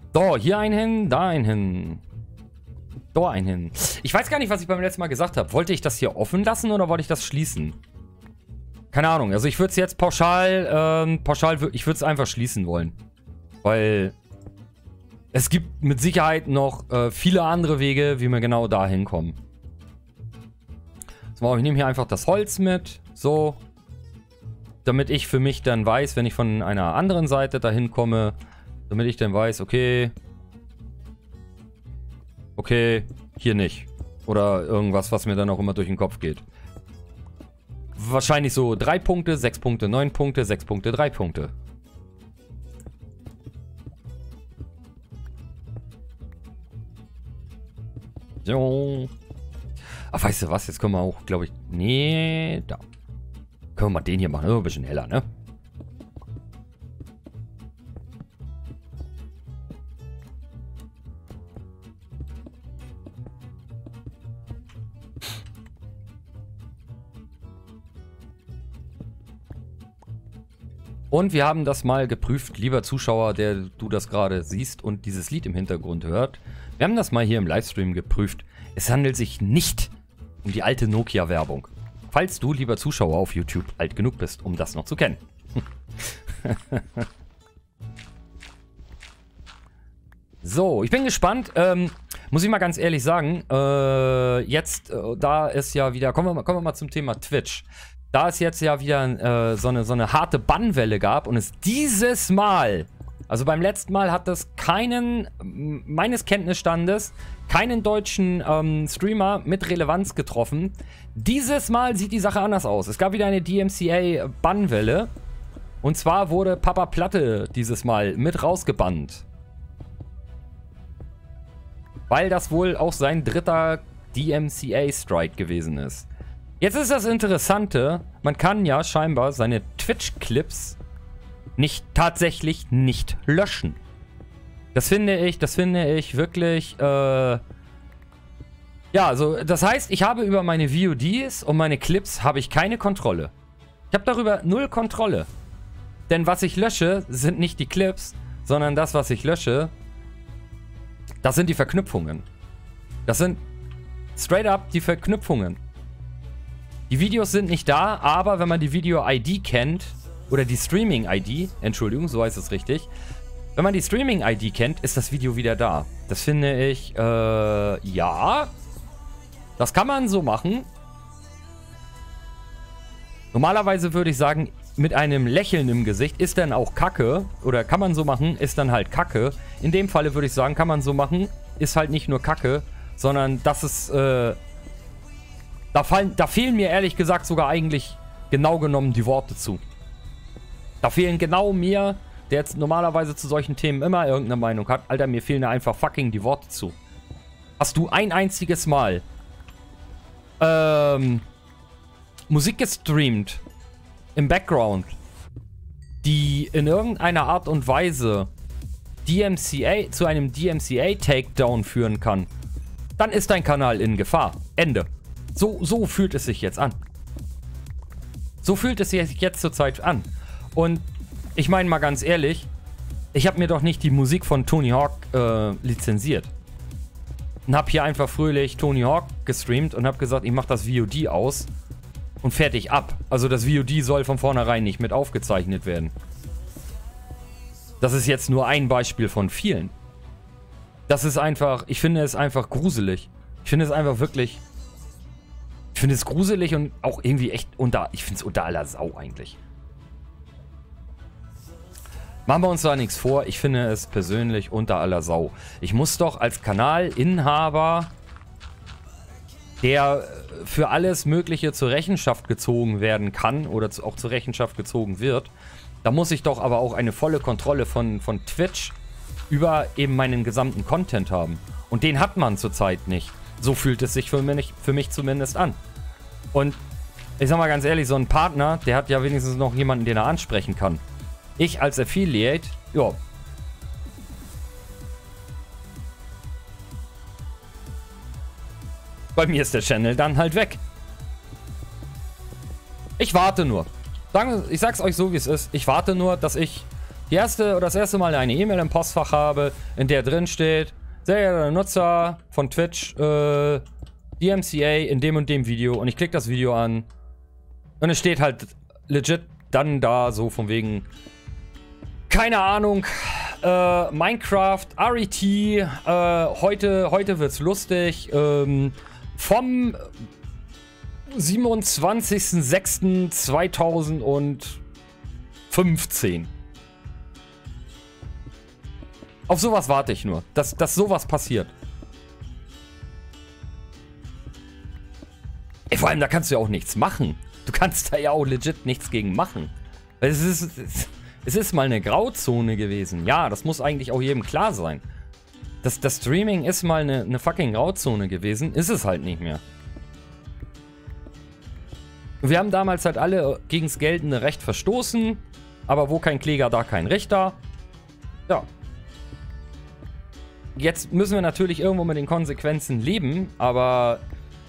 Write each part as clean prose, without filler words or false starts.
So, hier ein hin, da ein hin. Da ein hin. Ich weiß gar nicht, was ich beim letzten Mal gesagt habe. Wollte ich das hier offen lassen oder wollte ich das schließen? Keine Ahnung. Also ich würde es jetzt pauschal, ich würde es einfach schließen wollen. Weil es gibt mit Sicherheit noch viele andere Wege, wie wir genau da hinkommen. So, ich nehme hier einfach das Holz mit. So. Damit ich für mich dann weiß, wenn ich von einer anderen Seite dahin komme, damit ich dann weiß, okay, hier nicht. Oder irgendwas, was mir dann auch immer durch den Kopf geht. Wahrscheinlich so 3 Punkte, 6 Punkte, 9 Punkte, 6 Punkte, 3 Punkte. So. Ach, weißt du was? Jetzt können wir auch, glaube ich... Nee, da. Können wir mal den hier machen. Ein bisschen heller, ne? Und wir haben das mal geprüft, lieber Zuschauer, der du das gerade siehst und dieses Lied im Hintergrund hört. Wir haben das mal hier im Livestream geprüft. Es handelt sich nicht um die alte Nokia-Werbung. Falls du, lieber Zuschauer auf YouTube, alt genug bist, um das noch zu kennen. So, ich bin gespannt. Muss ich mal ganz ehrlich sagen, jetzt, da ist ja wieder, kommen wir mal zum Thema Twitch. Da es jetzt ja wieder so eine harte Bannwelle gab und es dieses Mal, also beim letzten Mal hat das meines Kenntnisstandes, keinen deutschen Streamer mit Relevanz getroffen. Dieses Mal sieht die Sache anders aus. Es gab wieder eine DMCA-Bannwelle. Und zwar wurde Papa Platte dieses Mal mit rausgebannt. Weil das wohl auch sein dritter DMCA-Strike gewesen ist. Jetzt ist das Interessante, man kann ja scheinbar seine Twitch-Clips tatsächlich nicht löschen. Das finde ich wirklich, ja, also das heißt, ich habe über meine VODs und meine Clips habe ich keine Kontrolle. Ich habe darüber 0 Kontrolle. Denn was ich lösche, sind nicht die Clips, sondern das, was ich lösche, das sind die Verknüpfungen. Das sind straight up die Verknüpfungen. Die Videos sind nicht da, aber wenn man die Video-ID kennt, oder die Streaming-ID, Entschuldigung, so heißt es richtig. Wenn man die Streaming-ID kennt, ist das Video wieder da. Das finde ich, ja. Das kann man so machen. Normalerweise würde ich sagen, mit einem Lächeln im Gesicht ist dann auch Kacke. Oder kann man so machen, ist dann halt Kacke. In dem Falle würde ich sagen, kann man so machen, ist halt nicht nur Kacke, sondern das ist, da fehlen mir ehrlich gesagt sogar eigentlich genau genommen die Worte zu. Da fehlen genau mir, der jetzt normalerweise zu solchen Themen immer irgendeine Meinung hat. Alter, mir fehlen da einfach fucking die Worte zu. Hast du ein einziges Mal Musik gestreamt im Background, die in irgendeiner Art und Weise zu einem DMCA-Takedown führen kann, dann ist dein Kanal in Gefahr. Ende. So fühlt es sich jetzt an. So fühlt es sich jetzt zurzeit an. Und ich meine mal ganz ehrlich, ich habe mir doch nicht die Musik von Tony Hawk lizenziert. Und habe hier einfach fröhlich Tony Hawk gestreamt und habe gesagt, ich mache das VOD aus und fertig ab. Also das VOD soll von vornherein nicht mit aufgezeichnet werden. Das ist jetzt nur ein Beispiel von vielen. Das ist einfach, ich finde es einfach gruselig. Ich finde es einfach wirklich... Ich finde es gruselig und auch irgendwie echt ich finde es unter aller Sau eigentlich. Machen wir uns da nichts vor, ich finde es persönlich unter aller Sau. Ich muss doch als Kanalinhaber, der für alles Mögliche zur Rechenschaft gezogen werden kann oder auch zur Rechenschaft gezogen wird, da muss ich doch aber auch eine volle Kontrolle von Twitch über eben meinen gesamten Content haben. Und den hat man zurzeit nicht. So fühlt es sich für mich zumindest an. Und ich sag mal ganz ehrlich, so ein Partner, der hat ja wenigstens noch jemanden, den er ansprechen kann. Ich als Affiliate, ja. Bei mir ist der Channel dann halt weg. Ich warte nur. Ich sag's euch so, wie es ist. Ich warte nur, dass ich das erste Mal eine E-Mail im Postfach habe, in der drin steht, sehr geehrter Nutzer von Twitch, DMCA in dem und dem Video. Und ich klicke das Video an. Und es steht halt legit dann da, so von wegen, keine Ahnung, Minecraft, RET, heute wird's lustig, vom 27.06.2015. Auf sowas warte ich nur, dass sowas passiert. Ey, vor allem, da kannst du ja auch nichts machen. Du kannst da ja auch legit nichts gegen machen. Es ist mal eine Grauzone gewesen. Ja, das muss eigentlich auch jedem klar sein. Das Streaming ist mal eine fucking Grauzone gewesen. Ist es halt nicht mehr. Wir haben damals halt alle gegens geltende Recht verstoßen. Aber wo kein Kläger, da kein Richter. Ja. Jetzt müssen wir natürlich irgendwo mit den Konsequenzen leben. Aber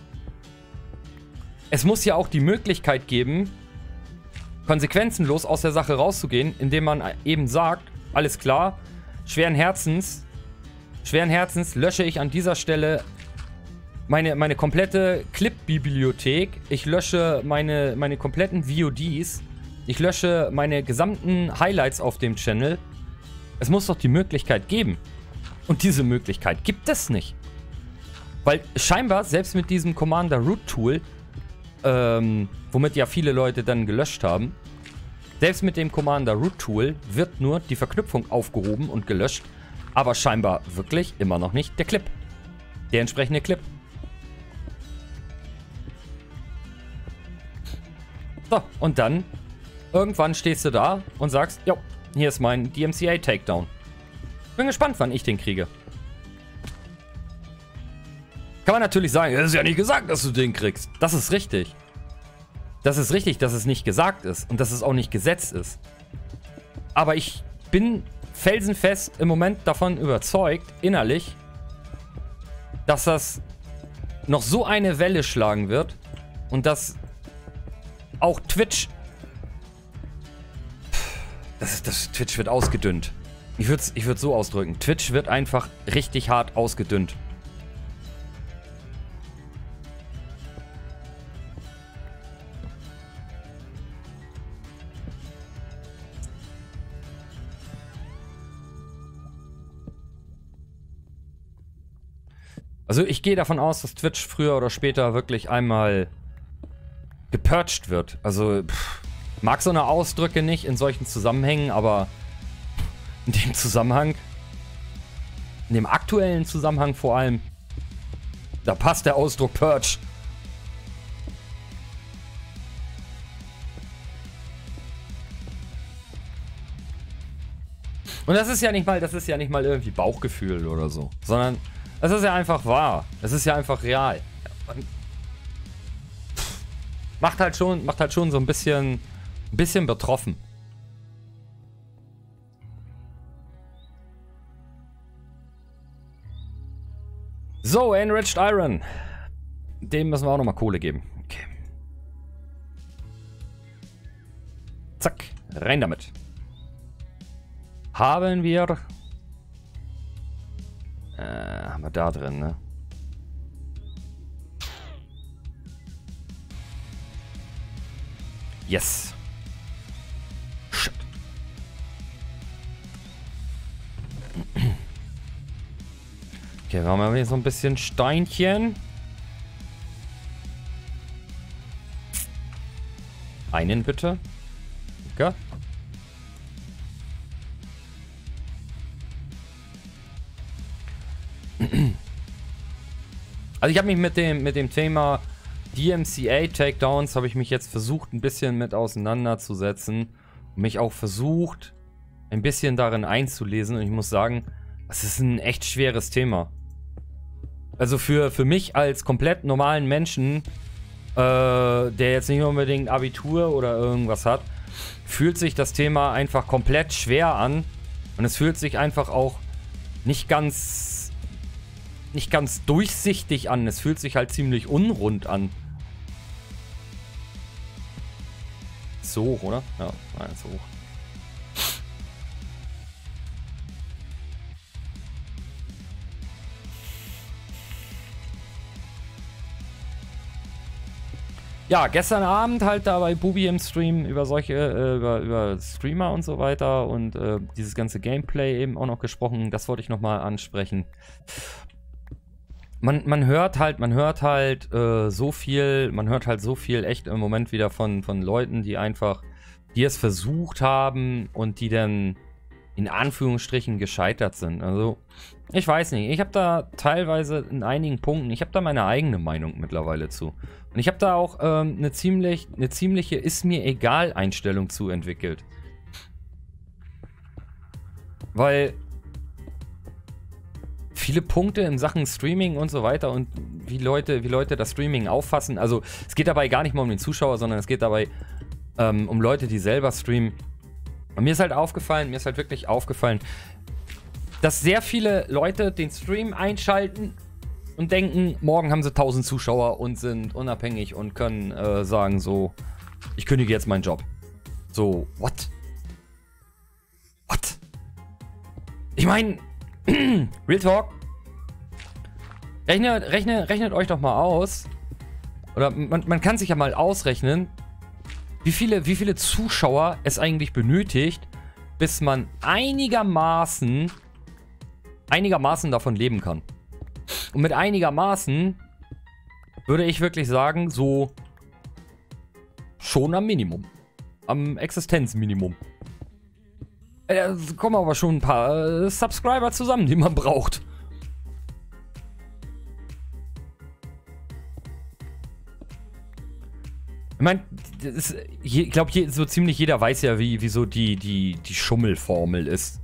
es muss ja auch die Möglichkeit geben, konsequenzenlos aus der Sache rauszugehen, indem man eben sagt, alles klar, schweren Herzens lösche ich an dieser Stelle meine komplette Clip-Bibliothek, ich lösche meine kompletten VODs, ich lösche meine gesamten Highlights auf dem Channel. Es muss doch die Möglichkeit geben. Und diese Möglichkeit gibt es nicht. Weil scheinbar, selbst mit diesem Commander-Root-Tool, womit ja viele Leute dann gelöscht haben. Selbst mit dem Commander-Root-Tool wird nur die Verknüpfung aufgehoben und gelöscht, aber scheinbar wirklich immer noch nicht der Clip. Der entsprechende Clip. So, und dann irgendwann stehst du da und sagst, jo, hier ist mein DMCA-Takedown. Bin gespannt, wann ich den kriege. Kann man natürlich sagen, es ist ja nicht gesagt, dass du den kriegst. Das ist richtig. Das ist richtig, dass es nicht gesagt ist und dass es auch nicht Gesetz ist. Aber ich bin felsenfest im Moment davon überzeugt, innerlich, dass das noch so eine Welle schlagen wird und dass auch Twitch... Twitch wird ausgedünnt. Ich würde so ausdrücken. Twitch wird einfach richtig hart ausgedünnt. Also ich gehe davon aus, dass Twitch früher oder später wirklich einmal gepurcht wird. Also mag so eine Ausdrücke nicht in solchen Zusammenhängen, aber in dem Zusammenhang, in dem aktuellen Zusammenhang vor allem, da passt der Ausdruck Purge. Und das ist ja nicht mal irgendwie Bauchgefühl oder so, sondern es ist ja einfach wahr. Es ist ja einfach real. Macht halt schon so ein bisschen betroffen. So, Enriched Iron. Dem müssen wir auch nochmal Kohle geben. Okay. Zack, rein damit. Haben wir da drin, ne? Yes. Shit. Okay, wir haben hier so ein bisschen Steinchen. Einen bitte. Okay. Also ich habe mich mit dem Thema DMCA Takedowns habe ich mich jetzt versucht ein bisschen mit auseinanderzusetzen und mich auch versucht ein bisschen darin einzulesen und ich muss sagen, das ist ein echt schweres Thema. Also für mich als komplett normalen Menschen, der jetzt nicht unbedingt Abitur oder irgendwas hat, fühlt sich das Thema einfach komplett schwer an und es fühlt sich einfach auch nicht ganz durchsichtig an. Es fühlt sich halt ziemlich unrund an. So hoch, oder? Ja, nein, so hoch. Ja, gestern Abend halt da bei Bubi im Stream über solche, über Streamer und so weiter und dieses ganze Gameplay eben auch noch gesprochen. Das wollte ich nochmal ansprechen. Man hört halt so viel echt im Moment wieder von Leuten, die es versucht haben und die dann in Anführungsstrichen gescheitert sind. Also, ich weiß nicht, ich habe da teilweise in einigen Punkten, ich habe da meine eigene Meinung mittlerweile zu. Und ich habe da auch eine ziemliche Ist-mir-egal-Einstellung zu entwickelt. Weil viele Punkte in Sachen Streaming und so weiter und wie Leute das Streaming auffassen. Also es geht dabei gar nicht mal um den Zuschauer, sondern es geht dabei um Leute, die selber streamen. Und mir ist halt wirklich aufgefallen, dass sehr viele Leute den Stream einschalten und denken, morgen haben sie 1000 Zuschauer und sind unabhängig und können sagen so, ich kündige jetzt meinen Job. So, what? What? Ich meine, Real Talk, rechnet euch doch mal aus, oder man kann sich ja mal ausrechnen, wie viele Zuschauer es eigentlich benötigt, bis man einigermaßen davon leben kann. Und mit einigermaßen würde ich wirklich sagen, so schon am Minimum. Am Existenzminimum. Da kommen aber schon ein paar Subscriber zusammen, die man braucht. Ich meine, ich glaube, so ziemlich jeder weiß ja, wie so die Schummelformel ist.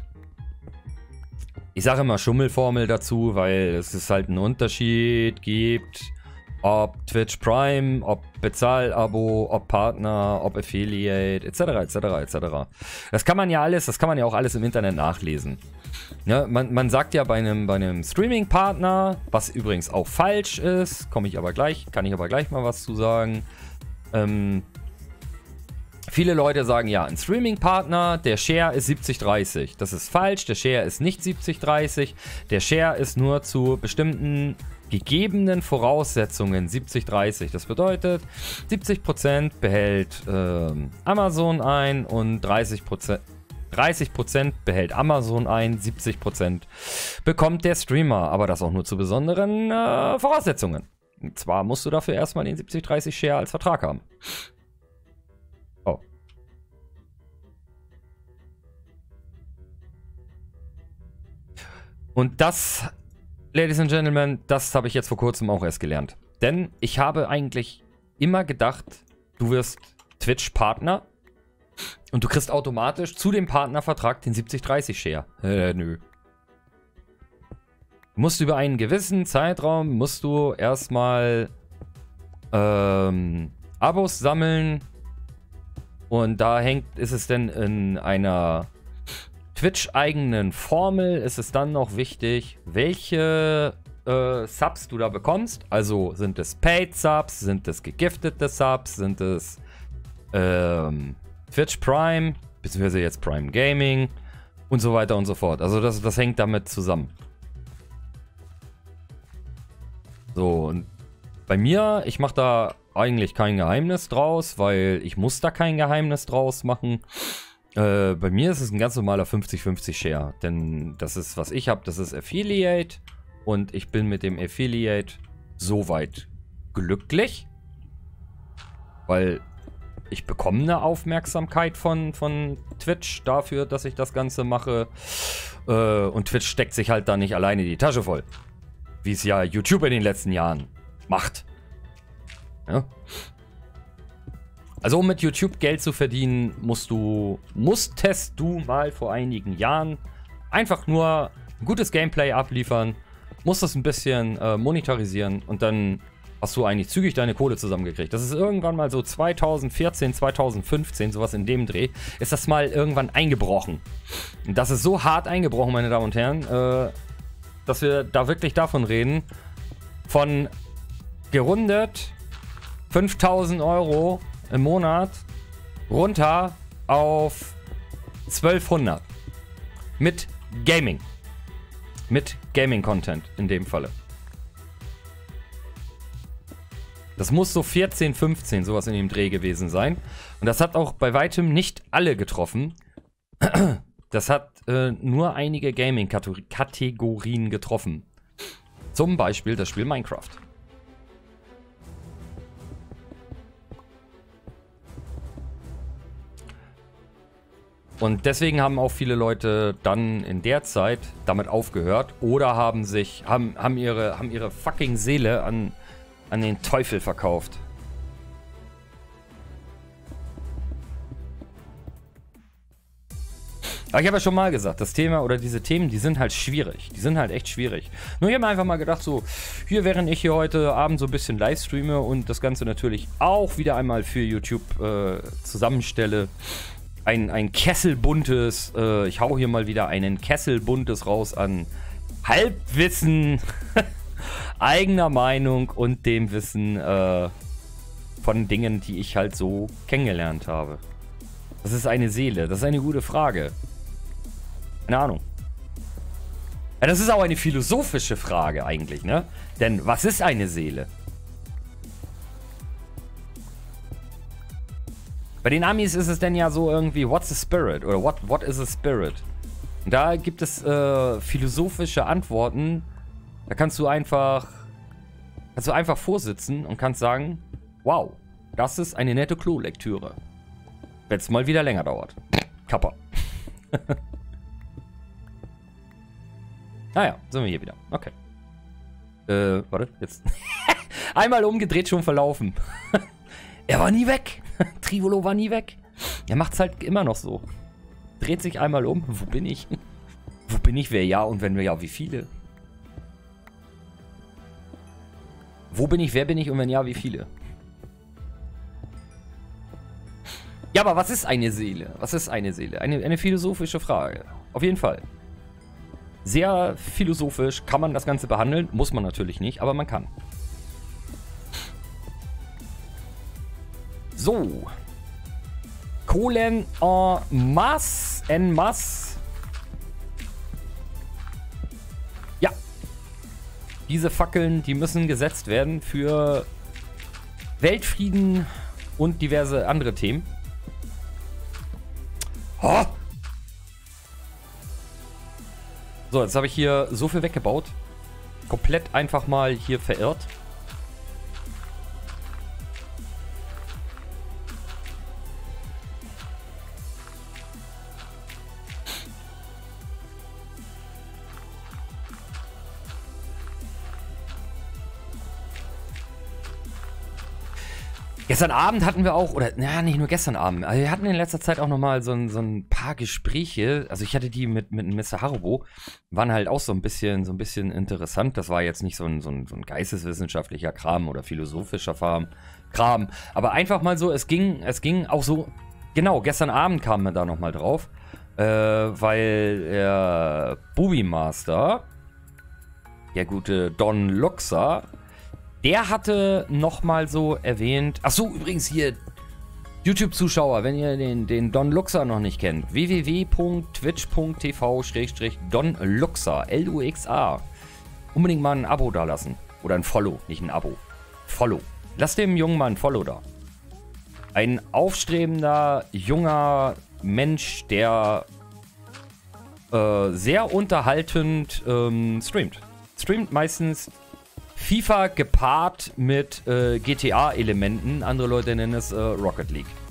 Ich sage immer Schummelformel dazu, weil es ist halt einen Unterschied gibt, ob Twitch Prime, ob Bezahlabo, ob Partner, ob Affiliate, etc., etc., etc. Das kann man ja auch alles im Internet nachlesen. Ja, man sagt ja bei einem Streaming-Partner, was übrigens auch falsch ist, kann ich aber gleich mal was zu sagen. Viele Leute sagen ja, ein Streaming-Partner, der Share ist 70-30. Das ist falsch, der Share ist nicht 70-30. Der Share ist nur zu bestimmten gegebenen Voraussetzungen 70-30. Das bedeutet, 70% behält Amazon ein und 30% behält Amazon ein, 70% bekommt der Streamer, aber das auch nur zu besonderen Voraussetzungen. Und zwar musst du dafür erstmal den 70-30 Share als Vertrag haben. Oh. Und das, Ladies and Gentlemen, das habe ich jetzt vor kurzem auch erst gelernt. Denn ich habe eigentlich immer gedacht, du wirst Twitch-Partner und du kriegst automatisch zu dem Partnervertrag den 70-30 Share. Nö. Du musst über einen gewissen Zeitraum, erstmal Abos sammeln. Und da ist es denn in einer Twitch-eigenen Formel, ist es dann noch wichtig, welche Subs du da bekommst. Also sind es Paid Subs, sind es gegiftete Subs, sind es Twitch Prime, beziehungsweise jetzt Prime Gaming und so weiter und so fort. Also das hängt damit zusammen. So, und bei mir, ich mache da eigentlich kein Geheimnis draus, weil ich muss da kein Geheimnis draus machen. Bei mir ist es ein ganz normaler 50-50 Share, denn das ist, was ich habe, das ist Affiliate und ich bin mit dem Affiliate soweit glücklich, weil ich bekomme eine Aufmerksamkeit von Twitch dafür, dass ich das Ganze mache und Twitch steckt sich halt da nicht alleine die Tasche voll. Wie es ja YouTube in den letzten Jahren macht. Ja. Also um mit YouTube Geld zu verdienen, musstest du mal vor einigen Jahren einfach nur ein gutes Gameplay abliefern, musst das ein bisschen monetarisieren und dann hast du eigentlich zügig deine Kohle zusammengekriegt. Das ist irgendwann mal so 2014, 2015, sowas in dem Dreh, ist das mal irgendwann eingebrochen. Und das ist so hart eingebrochen, meine Damen und Herren, dass wir da wirklich davon reden, von gerundet 5.000 Euro im Monat runter auf 1200 mit Gaming. Mit Gaming-Content in dem Falle. Das muss so 14, 15, sowas in dem Dreh gewesen sein. Und das hat auch bei weitem nicht alle getroffen. Das hat nur einige Gaming-Kategorien getroffen. Zum Beispiel das Spiel Minecraft. Und deswegen haben auch viele Leute dann in der Zeit damit aufgehört oder haben ihre fucking Seele an den Teufel verkauft. Aber ich habe ja schon mal gesagt, das Thema oder diese Themen, die sind halt schwierig. Die sind halt echt schwierig. Nur ich habe mir einfach mal gedacht, so, hier, während ich hier heute Abend so ein bisschen live streame und das Ganze natürlich auch wieder einmal für YouTube zusammenstelle, ein Kesselbuntes, ich hau hier mal wieder einen Kesselbuntes raus an Halbwissen, eigener Meinung und dem Wissen von Dingen, die ich halt so kennengelernt habe. Das ist eine Seele, das ist eine gute Frage. Keine Ahnung. Ja, das ist auch eine philosophische Frage eigentlich, ne? Denn was ist eine Seele? Bei den Amis ist es denn ja so irgendwie, what's a spirit? Oder what is a spirit? Und da gibt es philosophische Antworten. Da kannst du einfach vorsitzen und kannst sagen, wow, das ist eine nette Klolektüre. Wenn es mal wieder länger dauert. Kappa. Naja, sind wir hier wieder. Okay. Warte, jetzt. Einmal umgedreht, schon verlaufen. Er war nie weg. Trivolo war nie weg. Er macht's halt immer noch so. Dreht sich einmal um. Wo bin ich? Wo bin ich? Wer ja und wenn wir ja, wie viele? Wo bin ich? Wer bin ich und wenn ja, wie viele? Ja, aber was ist eine Seele? Was ist eine Seele? Eine philosophische Frage. Auf jeden Fall. Sehr philosophisch kann man das Ganze behandeln. Muss man natürlich nicht, aber man kann. So. Kohlen en masse. Ja. Diese Fackeln, die müssen gesetzt werden für Weltfrieden und diverse andere Themen. Oh. So, jetzt habe ich hier so viel weggebaut. Komplett einfach mal hier verirrt. Gestern Abend hatten wir auch, oder naja, nicht nur gestern Abend, also wir hatten in letzter Zeit auch nochmal so ein paar Gespräche, also ich hatte die mit Mr. Haribo, waren halt auch so ein bisschen interessant, das war jetzt nicht so ein geisteswissenschaftlicher Kram oder philosophischer Kram, aber einfach mal so, es ging auch so, genau, gestern Abend kamen wir da nochmal drauf, weil der Booby Master, der gute Don Luxa, der hatte nochmal so erwähnt, ach so, übrigens hier, YouTube-Zuschauer, wenn ihr den Don Luxa noch nicht kennt, www.twitch.tv/donluxa, Luxa. Unbedingt mal ein Abo da lassen. Oder ein Follow, nicht ein Abo. Follow. Lasst dem Jungen mal ein Follow da. Ein aufstrebender, junger Mensch, der sehr unterhaltend streamt. Streamt meistens FIFA gepaart mit GTA-Elementen. Andere Leute nennen es Rocket League.